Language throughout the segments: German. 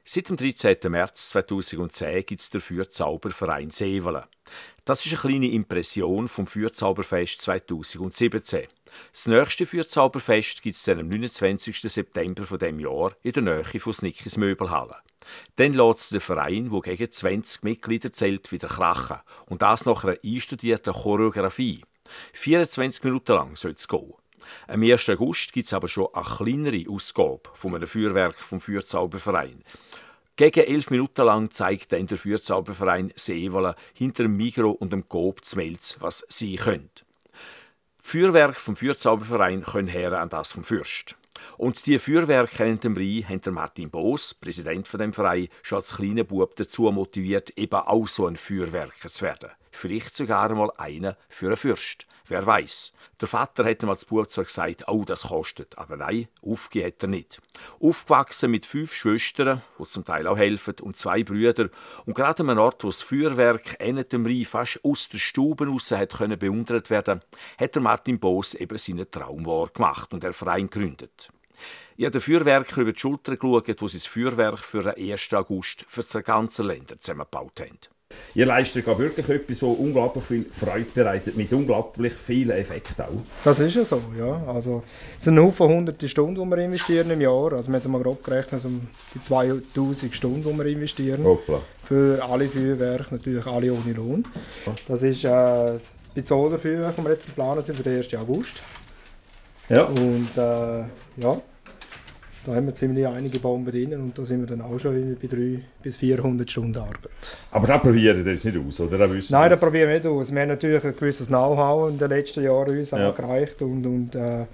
Seit dem 13. März 2010 gibt es den Feuerzauberverein Seewelen. Das ist eine kleine Impression vom Feuerzauberfest 2017. Das nächste Feuerzauberfest gibt es dann am 29. September von diesem Jahr in der Nähe von Snickis Möbelhalle. Dann lässt der Verein, der gegen 20 Mitglieder zählt, wieder krachen. Und das nach einer einstudierten Choreografie. 24 Minuten lang soll es gehen. Am 1. August gibt es aber schon eine kleinere Ausgabe von einem Feuerwerk vom Feuerzauberverein. Gegen 11 Minuten lang zeigt dann der Feuerzauberverein Seewelen hinter dem Migro und dem Coop zu Melz, was sie können. Feuerwerke vom Feuerzauberverein können her an das vom Fürst. Und diese Feuerwerke hinter dem Rhein haben Martin Boos, Präsident von dem Verein, schon als kleiner Bub dazu motiviert, eben auch so ein Feuerwerker zu werden. Vielleicht sogar einmal einer für einen Fürst. Wer weiß? Der Vater hat ihm als Bub zwar gesagt, oh, das kostet. Aber nein, aufgegeben hat er nicht. Aufgewachsen mit 5 Schwestern, die zum Teil auch helfen, und 2 Brüder. Und gerade an einem Ort, wo das Feuerwerk hinter dem Rhein fast aus der Stube raus hat bewundert werden, hat der Martin Boos eben seinen Traum wahr gemacht und den Verein gegründet. Ich habe den Feuerwerker über die Schulter geschaut, wo sie das Feuerwerk für den 1. August für die ganzen Länder zusammengebaut haben. Ihr leistet wirklich etwas, so unglaublich viel Freude bereitet, mit unglaublich vielen Effekten auch. Das ist ja so, ja. Also, es sind Haufen hunderte Stunden, die wir investieren im Jahr. Also, wir haben es mal grob gerechnet, also die 2000 Stunden, die wir investieren. Hoppla. Für alle Feuerwerke, natürlich alle ohne Lohn. Das ist das Pizoler Feuerwerk, das wir jetzt planen sind für den 1. August. Ja. Und ja, da haben wir ziemlich einige Bomben drin und da sind wir dann auch schon bei 300 bis 400 Stunden Arbeit. Aber da probieren wir jetzt nicht aus, oder? Nein, da probieren wir nicht aus. Wir haben natürlich ein gewisses Know-how in den letzten Jahren uns angereicht und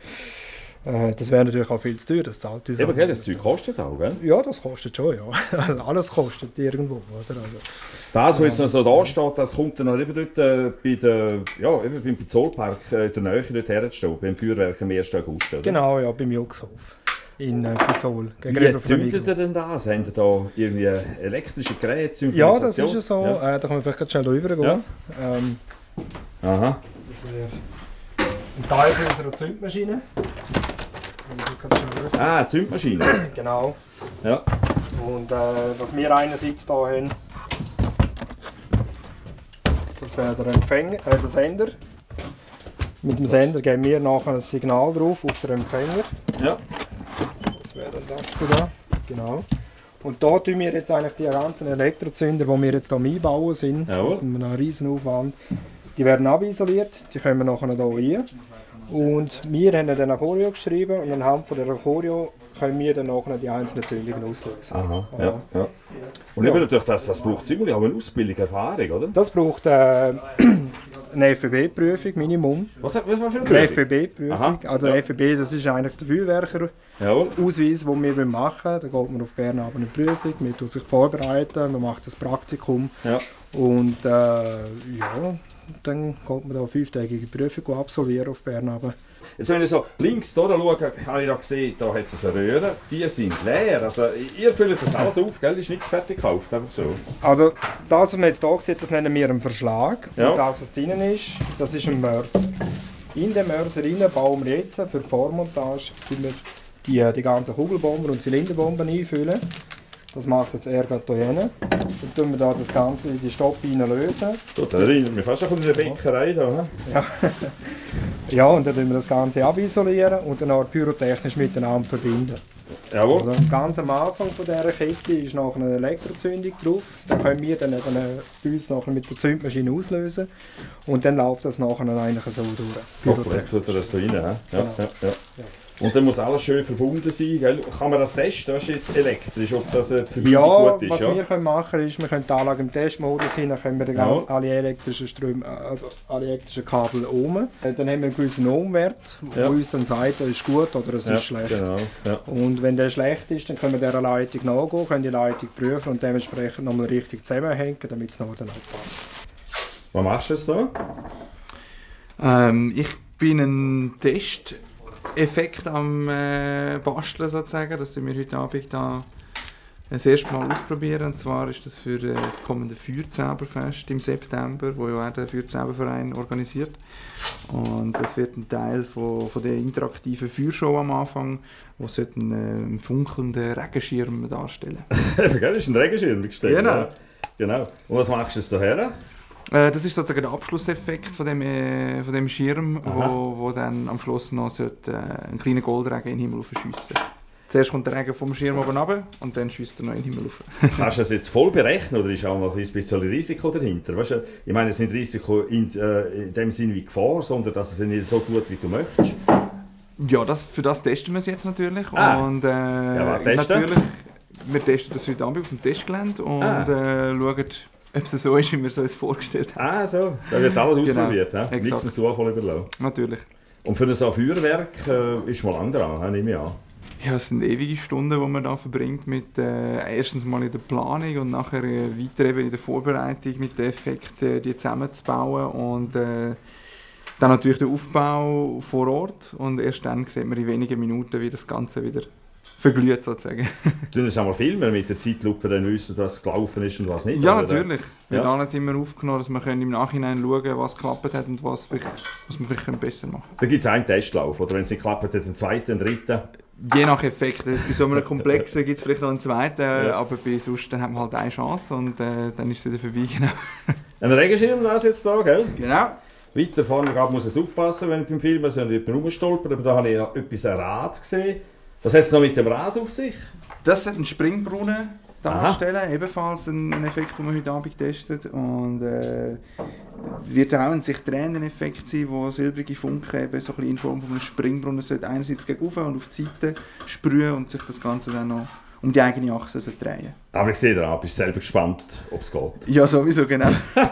das wäre natürlich auch viel zu teuer. Das zahlt uns eben, das Zeug kostet auch, gell? Ja, das kostet schon, ja. Also alles kostet irgendwo, oder? Also, das, was jetzt noch so da steht, das kommt dann noch eben dort beim Pizolpark in der Nähe dort herzustehen, beim Feuerwerk am 1. August, oder? Genau, ja, beim Juxhof in Pizol. Wie zündet ihr denn das? Haben ihr da irgendwie elektrische Geräte? Ja, das ist ja so. Ja. Da kann man vielleicht schnell rübergehen. Ja. Aha. Das wäre ein Teil unserer Zündmaschine. Ah, Zündmaschine. Genau. Ja. Und was wir einerseits hier haben, das wäre der Sender. Mit dem Sender geben wir nachher ein Signal drauf auf den Empfänger. Ja. Das wäre dann das da. Genau. Und da tun wir jetzt eigentlich die ganzen Elektrozünder, die wir jetzt hier einbauen sind, mit einem riesen Aufwand, die werden abisoliert, die kommen nachher hier rein. Und wir haben dann eine Choreo geschrieben und anhand von dieser Choreo können wir dann nachher die einzelnen Zündungen auslösen. Aha, ja. Und eben natürlich, das braucht ziemlich auch eine Ausbildung, Erfahrung, oder? Das braucht eine FEB-Prüfung, Minimum. Was für eine Prüfung? Eine FEB-Prüfung. Also FEB, das ist eigentlich der Feuerwerker-Ausweis, den wir machen. Da geht man auf Bern eine Prüfung, man tut sich vorbereiten, man macht das Praktikum. Ja. Und dann geht man da eine 5-tägige Prüfung absolvieren auf Bern. Jetzt, wenn ich so links hier schaue, habe ich ja gesehen, da hat es eine Röhre, die sind leer. Also, ihr füllt das alles auf, gell? Ist nichts fertig gekauft, einfach so. Also das, was man jetzt hier sieht, das nennen wir einen Verschlag. Ja. Und das, was drin ist, das ist ein Mörser. In den Mörser rein bauen wir jetzt für die Vormontage die ganzen Kugelbomben und Zylinderbomben einfüllen. Das macht jetzt Ergat hier hin. Dann tun wir da das Ganze in die Stoppe lösen. Da erinnert mich fast an eine Bäckerei da. Ja. Ja, und dann tun wir das Ganze abisolieren und dann auch pyrotechnisch miteinander verbinden. Jawohl. Also ganz am Anfang von dieser Kette ist noch eine Elektrozündung drauf. Dann können wir dann eben bei uns nachher mit der Zündmaschine auslösen. Und dann läuft das nachher eigentlich so durch. Jetzt tut er das so rein. Ja? Genau. Ja. Und dann muss alles schön verbunden sein. Gell? Kann man das testen? Das ist jetzt elektrisch, ob das für mich gut ist? Was wir machen können, ist, wir können die Anlage im Testmodus hin, dann können wir dann alle elektrischen Ströme, also alle elektrischen Kabel um. Dann haben wir einen gewissen Ohmwert, der uns dann sagt, es ist gut oder es ist schlecht. Genau. Ja. Und wenn der schlecht ist, dann können wir dieser Leitung nachgehen, können die Leitung prüfen und dementsprechend nochmal richtig zusammenhängen, damit es noch dann auch passt. Was machst du jetzt da? Ich bin ein Testeffekt am Basteln sozusagen, dass wir heute Abend da das erste Mal ausprobieren. Und zwar ist das für das kommende Feuerzauberfest im September, wo ja auch der Feuerzauberverein organisiert. Und das wird ein Teil von der interaktiven Feuershow am Anfang, wo einen funkelnden Regenschirm darstellen. Das ist ein Regenschirm gestellt. Genau. Ja. Genau. Und was machst du jetzt daher? Das ist sozusagen der Abschlusseffekt von dem Schirm, wo dann am Schluss noch einen kleinen Goldregen in den Himmel schiessen. Zuerst kommt der Regen vom Schirm oben runter und dann schiesst er noch in den Himmel rauf. Hast du das jetzt voll berechnet oder ist auch noch ein bisschen Risiko dahinter? Weißt du, ich meine, es ist nicht Risiko in dem Sinne wie Gefahr, sondern dass es nicht so gut wie du möchtest. Ja, für das testen wir es jetzt natürlich. Und natürlich, wir testen das heute Abend auf dem Testgelände und schauen, ob es so ist, wie wir es uns vorgestellt haben. So. Da wird alles ausprobiert. Genau. Nichts dem Zufall überlassen. Natürlich. Und für so ein Feuerwerk ist man lang dran, nehme ich an. Ja, es sind ewige Stunden, die man da verbringt mit erstens mal in der Planung und nachher weiter eben in der Vorbereitung mit den Effekten, die zusammenzubauen und dann natürlich der Aufbau vor Ort und erst dann sieht man in wenigen Minuten, wie das Ganze wieder verglüht sozusagen. Du musst einmal filmen mit der Zeitlupe, dann wissen, was gelaufen ist und was nicht. Ja, natürlich. Wird alles immer aufgenommen, dass man im Nachhinein schauen kann, was geklappt hat und was man vielleicht besser machen kann. Da gibt es einen Testlauf, oder wenn es nicht klappt, dann einen zweiten, einen dritten. Je nach Effekt. Bei so einem Komplexen gibt es vielleicht noch einen zweiten, aber bei sonst dann haben wir halt eine Chance und dann ist es wieder vorbei. Genau. Ein Regenschirm, das jetzt da, gell? Genau. Weiter vorne muss es aufpassen, wenn ich beim Filmen so jemand rumstolpert, aber da habe ich noch ein Rad gesehen. Was hat es noch mit dem Rad auf sich? Das soll einen Springbrunnen darstellen, ebenfalls ein Effekt, den wir heute Abend testet. Und wird auch ein sich drehender Effekt sein, wo silbrige Funken eben so ein bisschen in Form von einem Springbrunnen einerseits gegen oben und auf die Seite sprühen und sich das Ganze dann noch um die eigene Achse drehen. Aber ich sehe da, bist selber gespannt, ob es geht. Ja, sowieso, genau.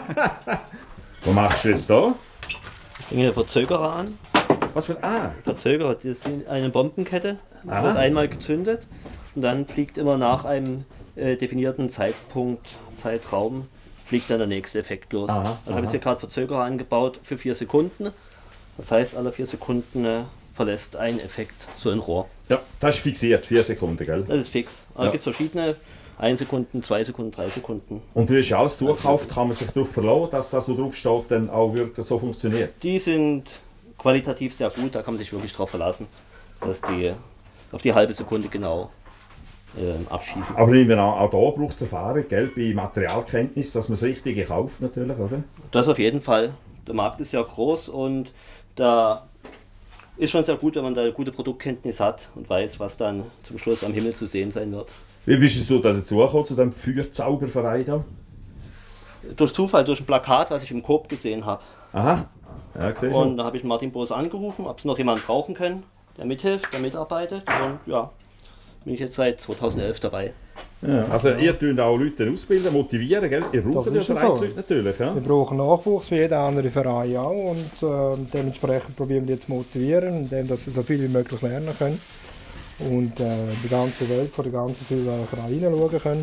Was machst du jetzt da? Ich bringe einen Verzögerer an. Was für ein Verzögerer, das ist eine Bombenkette, wird einmal gezündet und dann fliegt immer nach einem definierten Zeitraum, fliegt dann der nächste Effekt los. Dann habe ich jetzt hier gerade Verzögerer angebaut für 4 Sekunden. Das heißt, alle 4 Sekunden verlässt ein Effekt so ein Rohr. Ja, das ist fixiert, 4 Sekunden, gell? Das ist fix. Aber es gibt verschiedene, 1 Sekunden, 2 Sekunden, 3 Sekunden. Und du hast ja alles zugekauft, kann man sich darauf verlassen, dass das, was drauf steht, dann auch wirklich so funktioniert? Die sind qualitativ sehr gut, da kann man sich wirklich darauf verlassen, dass die auf die halbe Sekunde genau abschießen. Aber auch da braucht es Erfahrung, gell, bei Materialkenntnis, dass man das Richtige kauft natürlich, oder? Das auf jeden Fall. Der Markt ist ja groß und da ist schon sehr gut, wenn man da eine gute Produktkenntnis hat und weiß, was dann zum Schluss am Himmel zu sehen sein wird. Wie bist du so dazu gekommen, zu diesem Feuerzauberverein da? Durch Zufall, durch ein Plakat, was ich im Coop gesehen habe. Aha. Ja, gesehen und da habe ich Martin Boos angerufen, ob es noch jemanden brauchen können, der mithilft, der mitarbeitet. Und ja, bin ich jetzt seit 2011 dabei. Ja, also ihr tut auch Leute ausbilden, motivieren, gell? Ihr braucht ja Vereinsleute natürlich. Ja? Wir brauchen Nachwuchs wie jeder andere Verein auch und dementsprechend probieren wir die zu motivieren, indem dass sie so viel wie möglich lernen können und die ganze Welt von der ganzen Vereine schauen können.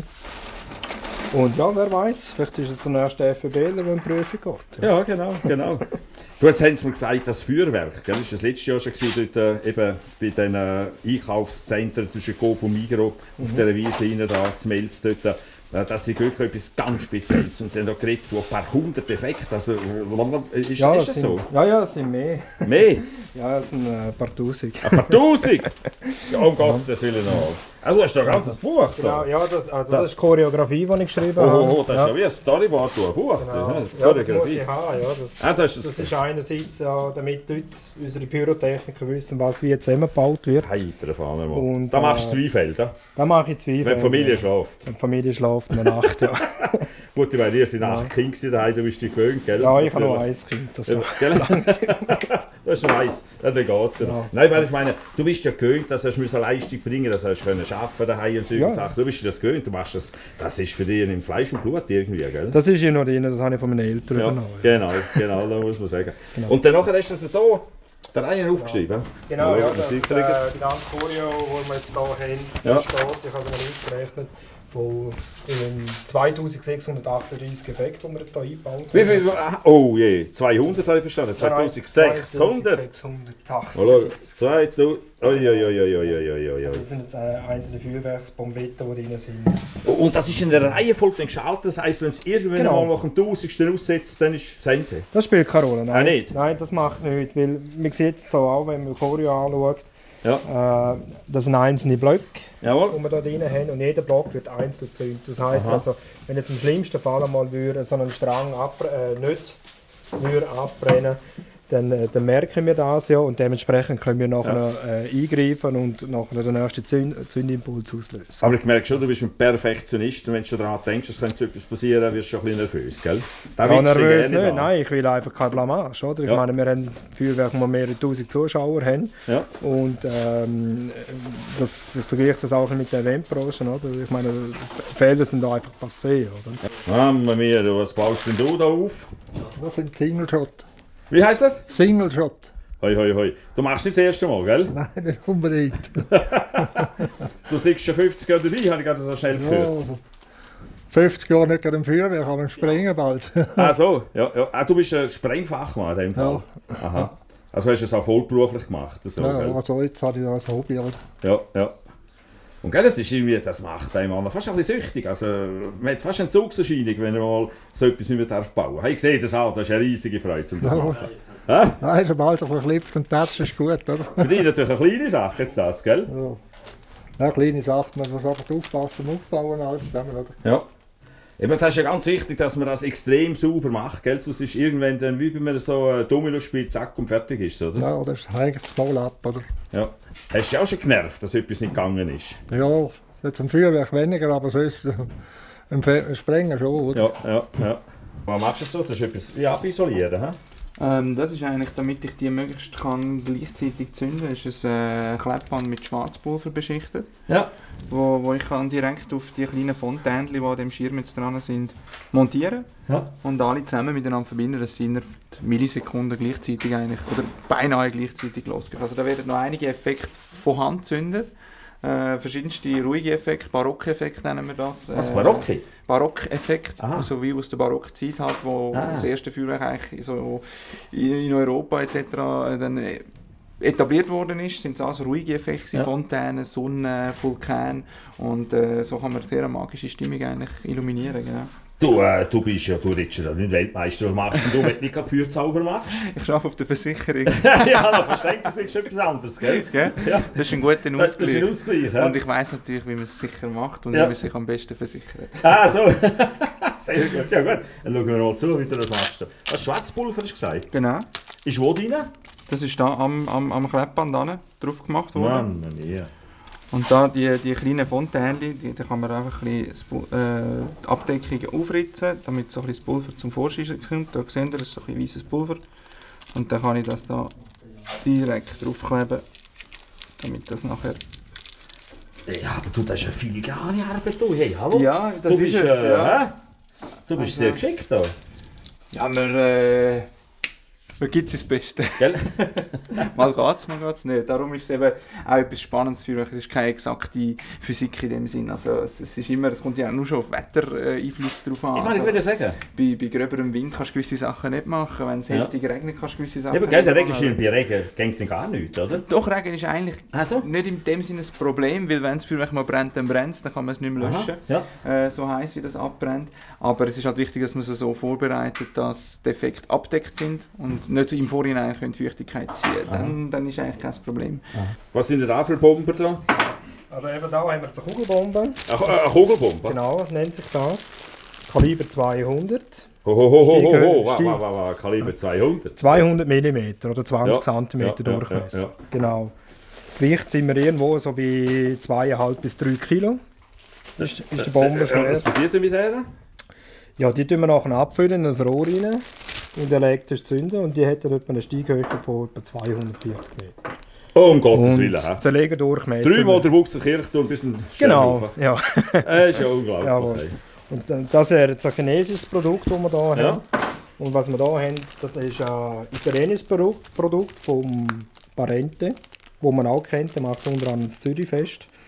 Und ja, wer weiß, vielleicht ist es der nächste FBler, der in die Prüfung geht. Ja, genau. Du hast mir gesagt, das Feuerwerk, gell? Das war das letzte Jahr schon dort, eben bei den Einkaufszentren zwischen Coop und Migros auf der Wiese hinten da, zu Melz dort. Das ist wirklich etwas ganz Spezielles. Und sie haben auch geredet von ein paar 100 Effekten. Also, ist das so? Ja, es sind mehr. Mehr? Ja, es sind ein paar Tausend. Ein paar Tausend? Ja, um Gottes Willen noch. Also hast du ein ganzes Buch? Genau, ja, das ist Choreografie, die ich geschrieben habe. Oh, das ist ja wie ein Storyboard, ein Buch. Genau. Ja, das muss ich haben. Ja. Das ist einerseits, damit die Leute, unsere Pyrotechniker wissen, was wie zusammengebaut wird. Heiter fahren wir mal. Da machst du Zweifelder? Da mache ich Zweifelder. Wenn die Familie schläft? Wenn die Familie schläft in der Nacht, ja. Gut, ich meine, ihr seid 8 Kinder daheim, du bist dich gewöhnt, gell? Ja, ich habe noch 1 Kind. Das ist noch 1, dann geht es ja. Nein, weil ich meine, du bist ja gewöhnt, dass du eine Leistung bringen musst, dass du arbeiten daheim und solche Sachen. Du bist das gewöhnt, du machst das ist für dich im Fleisch und Blut irgendwie, gell? Das ist ja noch drin, das habe ich von meinen Eltern übernommen. Genau, da muss man sagen. Genau. Und dann nachher hast du das so der Reihe aufgeschrieben? Genau, ja, die ganze Choreo, die wir jetzt hier haben, steht, ich habe es mal ausgerechnet, von 2638 Effekten, die wir jetzt hier einbauen. Wie viel? Oh je, 200 habe ich verstanden. 2600. 2680. 2000. Das sind jetzt einzelne Feuerwerksbombetten, die drin sind. Und das ist in der Reihenfolge geschaltet. Das heisst, wenn es irgendwann mal nach dem 1000. aussetzt, dann ist es Sense. Das spielt keine Rolle. Nein. Nicht? Nein, das macht nicht. Weil man sieht es hier auch, wenn man Choreo anschaut. Ja. Das sind einzelne Blöcke, Jawohl. die wir hier drin haben, und jeder Block wird einzeln gezündet. Das heisst, also, wenn jetzt im schlimmsten Fall einmal so einen Strang nicht abbrennen, dann merken wir das ja, und dementsprechend können wir nachher eingreifen und nachher den nächsten Zündimpuls auslösen. Aber ich merke schon, du bist ein Perfektionist, und wenn du schon daran denkst, es könnte so etwas passieren, wirst du schon ein bisschen nervös, gell? Nervös nicht, nein, ich will einfach keine Blamage, oder? Ich meine, wir haben Feuerwerke, wo mehrere tausend Zuschauer haben, und das vergleicht das auch mit der Eventbranche, oder? Ich meine, Fehler sind da einfach passiert, oder? Mamma mia, was baust denn du da auf? Das sind Single Shot. Wie heisst das? Single Shot. Hoi, hoi, hoi. Du machst nicht das erste Mal, gell? Nein, nicht unbedingt. Du sitzt schon 50 Jahre dabei, habe ich gerade so schnell gehört. Ja, also 50 Jahre nicht gerade im Feuerwehr, aber im Springen bald. Ah so, ja. Ah, du bist ein Sprengfachmann in dem Fall. Ja. Aha. Also hast du es auch vollberuflich gemacht? So, ja, gell? also jetzt habe ich das als Hobby. Oder? Ja, ja. Und gell, das ist irgendwie, das macht einem fast ein bisschen süchtig. Also, man hat fast eine Entzugserscheinung, wenn er mal so etwas nicht mehr bauen darf. Ich sehe das auch, das ist eine riesige Freude, um das zu machen. Nein, sobald es verklippt und das ist gut, oder? Für dich natürlich eine kleine Sache jetzt das, gell? Ja. Ja, kleine Sachen, man muss einfach aufpassen und aufbauen alles zusammen, oder? Ja. Eben, das ist ja ganz wichtig, dass man das extrem sauber macht, gell? Sonst ist irgendwann dann, wie wenn man so ein Domino spielt, zack und fertig ist, oder? Ja, das hängt es mal ab, oder? Ja. Hast du dich auch schon genervt, dass etwas nicht gegangen ist? Ja, jetzt im Feuerwerk weniger, aber sonst im Sprengen schon, oder? Ja. Was machst du so? Das ist etwas abisolieren, hä? Das ist eigentlich, damit ich die möglichst gleichzeitig zünden kann, ist ein Klebband mit Schwarzpulver beschichtet. Ja. Wo ich kann direkt auf die kleinen Fontänchen, die an dem Schirm jetzt dran sind, montieren. Ja. Und alle zusammen miteinander verbinden, dass sie innerhalb Millisekunden gleichzeitig eigentlich, oder beinahe gleichzeitig losgehen. Also da werden noch einige Effekte von Hand gezündet. Verschiedenste ruhige Effekte, Barockeffekt nennen wir das. Was, Barocke? Barockeffekt, so wie aus der Barockzeit halt, wo das erste Feuerwerk eigentlich so in Europa etc. dann etabliert worden ist, sind es also ruhige Effekte, Fontänen, Sonne, Vulkan, und so kann man sehr eine magische Stimmung eigentlich illuminieren. Genau. Du bist ja, du redest ja nicht Weltmeister, was machst du, wenn du nicht gerade Feuerzauber machst? Ich arbeite auf der Versicherung. Ja, verstehe, das ist etwas anderes, gell? Ja. Das ist ein guter Ausgleich. Das ist ein Ausgleich, ja. Und ich weiss natürlich, wie man es sicher macht und wie man sich am besten versichert. Ah, so. Sehr gut, ja gut. Dann schauen wir mal zu, wie du das machst. Was, Schwarzpulver hast du gesagt? Genau. Ist wo drin? Das ist da am Klebband drauf gemacht worden. Mann, ja. Und da die kleinen Fontänchen, da kann man einfach ein bisschen die Abdeckung aufritzen, damit so ein bisschen das Pulver zum Vorschein kommt. Da seht ihr, das ist so ein weißes Pulver. Und dann kann ich das da direkt draufkleben, damit das nachher... Ja, aber du, das ist eine filigrane Arbeit, du. Hey, hallo? Ja, das du bist, ist es, ja. Du bist sehr geschickt da. Ja, man gibt sein Bestes. Mal geht's nicht. Darum ist es eben auch etwas Spannendes für euch. Es ist keine exakte Physik in dem Sinn. Also es kommt ja nur schon auf Wettereinfluss drauf an. Ich würde sagen. Bei gröberem Wind kannst du gewisse Sachen nicht machen. Wenn es heftig regnet, kannst du gewisse Sachen nicht machen. Der Regenschirm bei Regen geht dann gar nichts, oder? Doch, Regen ist eigentlich nicht in dem Sinne ein Problem, weil wenn es für euch mal brennt, dann brennt es, dann kann man es nicht mehr löschen. So heiß wie das abbrennt. Aber es ist halt wichtig, dass man es so vorbereitet, dass die Effekte abdeckt sind und nicht im Vorhinein Feuchtigkeit ziehen. Dann ist eigentlich kein Problem. Was sind da für Bomber dran? Also eben da haben wir jetzt eine Kugelbombe. Eine Kugelbombe? Genau, nennt sich das. Kaliber 200. Kaliber 200? 200 mm oder 20 cm Durchmesser. Ja. Genau. Gewicht sind wir irgendwo so bei 2,5 bis 3 Kilo. Das ist der Bombe schwer. Was passiert denn mit der? Ja, die tun wir nachher abfüllen in ein Rohr rein und elektrisch zünden, und die hat dann etwa eine Steighöhe von etwa 240 Meter. Oh, um Gottes Willen. Zerlegerdurchmesser. 3-mal der Wuchser Kirchturm bis ein Genau, ja. Das ist ja unglaublich. Okay. Und das ist jetzt ein chinesisches Produkt, das wir hier haben. Und was wir hier haben, das ist ein italienisches Produkt vom Parente, das man auch kennt, der macht unter anderem das Zürichfest.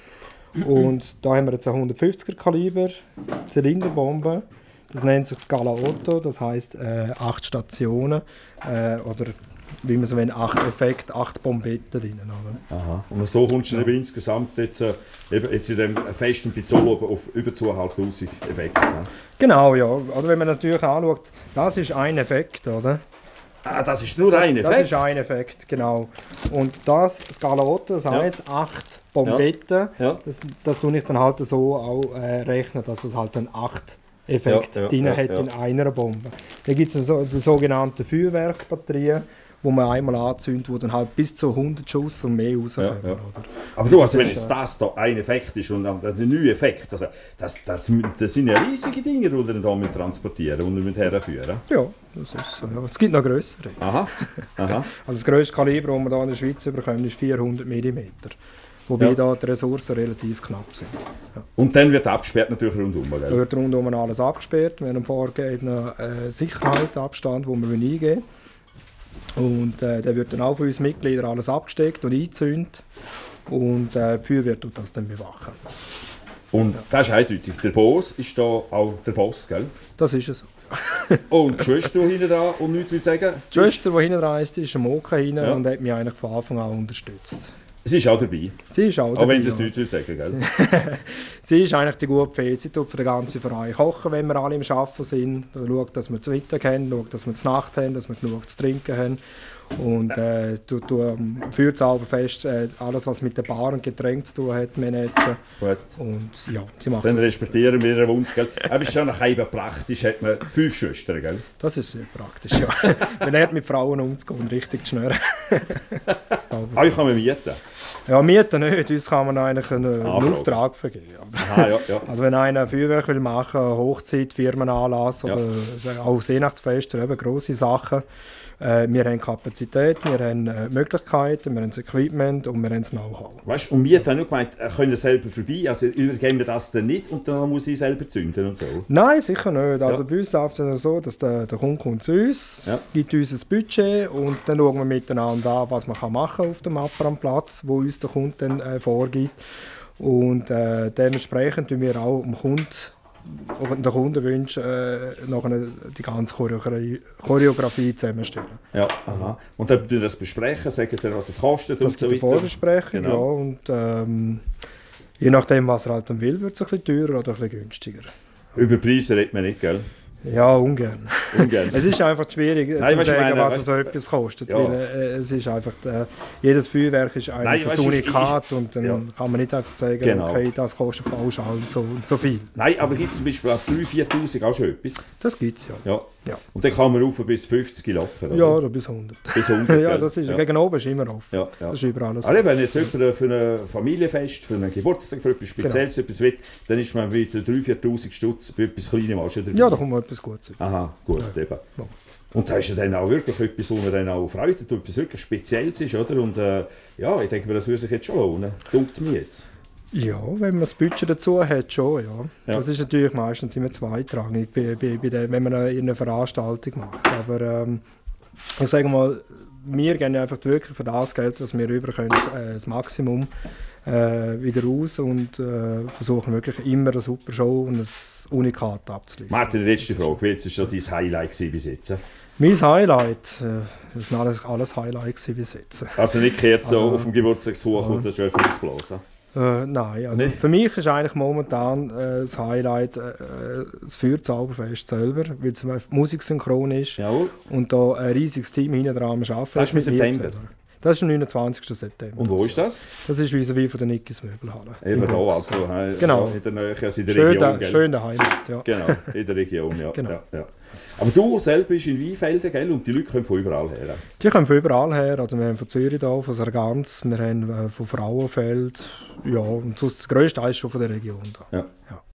Und da haben wir jetzt eine 150er Kaliber Zylinderbombe. Das nennt sich Scala Otto, das heisst 8 Stationen oder wie man so will, 8 Effekte, 8 Bombetten drin. Aha. Und so kommst du dann insgesamt jetzt in dem festen Pizzolo auf über 2'500 Effekte. Ne? Genau, ja. Oder wenn man natürlich anschaut, das ist ein Effekt, oder? Ah, das ist nur ein Effekt? Das ist ein Effekt, genau. Und das Scala Otto, das haben jetzt 8 Bombetten. Ja. Das tue ich dann halt so auch rechnen, dass es halt dann 8 Effekte drin hat in einer Bombe. Dann gibt es die sogenannten Feuerwerksbatterien, wo man einmal anzündet, wo dann halt bis zu 100 Schuss und mehr rauskommen. Ja. Aber du, also wenn jetzt das da ein Effekt ist und ein neuer Effekt, also das sind ja riesige Dinge, die ihr da mit transportieren und herführen. Ja, das ist so. Ja. Es gibt noch grössere. Aha. Also das grösste Kaliber, das wir hier in der Schweiz bekommen, ist 400 mm. Wobei da die Ressourcen relativ knapp sind. Ja. Und dann wird abgesperrt natürlich rundum, gell? Da wird rundum alles abgesperrt. Wir haben einen vorgegebenen Sicherheitsabstand, den wir eingeben. Und der wird dann auch von uns Mitgliedern alles abgesteckt und eingezündet. Und die Feuerwehr tut das dann bewachen. Und das ist eindeutig. Der Boss ist da auch der Boss, gell? Das ist es so. Und die Schwester, die hinten dran und nichts will sagen? Die Schwester, die hinten dran ist am Moka hinten und hat mich eigentlich von Anfang an unterstützt. Sie ist auch dabei? Sie ist auch dabei. Auch wenn sie es nicht will sagen, gell? Sie ist eigentlich die gute Fee. Sie tut für den ganzen Verein kochen, wenn wir alle im Arbeiten sind. Sie schaut, dass wir zu Mittag haben, schaut, dass wir zu Nacht haben, dass wir genug zu trinken haben. Und tut am Feuerzauberfest alles, was mit der Bar und Getränken zu tun hat, managen. Gut. Und ja, sie macht dann das. respektieren wir ihren Wunsch, gell? Aber ist schon nach eben praktisch, hat man 5 Schwestern, gell? Das ist sehr praktisch, ja. Man lernt mit Frauen umzugehen, richtig zu schnüren. Euch kann man mieten? Ja, mieten nicht. Uns kann man eigentlich einen Auftrag vergeben. Aha, ja. Also wenn einer ein Feuerwerk will machen, Hochzeit, Firmenanlass oder auch Weihnachtsfest, eben grosse Sachen. Wir haben Kapazität, wir haben Möglichkeiten, wir haben das Equipment und wir haben das Know-how. Weißt du, und wir haben nur gemeint, können selber vorbei, also übergeben wir das dann nicht und dann muss ich selber zünden und so? Nein, sicher nicht. Also bei uns läuft es so, dass der Kunde kommt zu uns, gibt uns ein Budget und dann schauen wir miteinander an, was man machen kann auf dem Abbrandplatz, wo uns der Kunde dann vorgibt. Und dementsprechend tun wir auch dem Kunden und den Kundenwünschen nachher die ganze Choreografie zusammenstellen. Ja, aha. Und dann besprechen wir das besprechen, sagen wir, was es kostet das und so weiter? Das Vorbesprechung, genau. Ja. Und je nachdem, was er halt dann will, wird es ein bisschen teurer oder ein bisschen günstiger. Über Preise redet man nicht, gell? Ja, ungern. Es ist einfach schwierig zu sagen, was so etwas kostet. Ja. Weil, es ist einfach, jedes Feuerwerk ist ein Unikat und dann kann man nicht einfach sagen, okay, das kostet pauschal und so viel. Nein, aber gibt es zum Beispiel auf 3'000, 4'000 auch schon etwas? Das gibt es, ja. Und dann kann man rauf bis 50 locker, oder? Ja, oder bis 100. Bis 100, ja, das ist, gegen oben ist immer offen. Ja. Das ist überall so. Aber wenn jetzt jemand für ein Familienfest, für einen Geburtstag, für etwas Spezielles etwas will, dann ist man mit 3'000, 4'000 Stutz bei etwas Kleinem auch schon dabei. Ja, da kommt man etwas Gutes. Aha, gut, eben. Ja. Und da ist ja dann auch wirklich etwas, wo man dann auch freut, etwas wirklich Spezielles ist, oder? Und ich denke mir, das würde sich jetzt schon lohnen. Dunkt es mir jetzt. Ja, wenn man das Budget dazu hat, schon, ja. Das ist natürlich meistens immer zweitrangig, wenn man eine Veranstaltung macht. Aber ich sage mal, wir gehen einfach wirklich für das Geld, was wir rüber können, das Maximum wieder raus und versuchen wirklich immer eine super Show und ein Unikat abzuliefern. Martin, die letzte Frage. Welches war dein Highlight bis jetzt? Mein Highlight? Das war alles Highlight bis jetzt. Also nicht gehört so auf dem Geburtstagshoch und das Schöpfen ausblasen? Nein, also für mich ist eigentlich momentan das Highlight das Feuerzauberfest selber, weil es musiksynchron ist. Jawohl. Und da ein riesiges Team hinten dran am Arbeiten. Das ist mit September? Das ist am 29. September. Und wo ist das? Das ist vis-à-vis von der Nickis Möbelhalle. Eben da, also genau. In der Nähe, also in der Region. Schön daheim, ja. Genau, in der Region, ja. Genau. Ja. Aber du selber bist in Weinfelden, gell? Und die Leute kommen von überall her? Die kommen von überall her. Also wir haben von Zürich da, von Sargans, wir haben von Frauenfeld. Ja, und sonst das Größte ist schon von der Region da. Ja.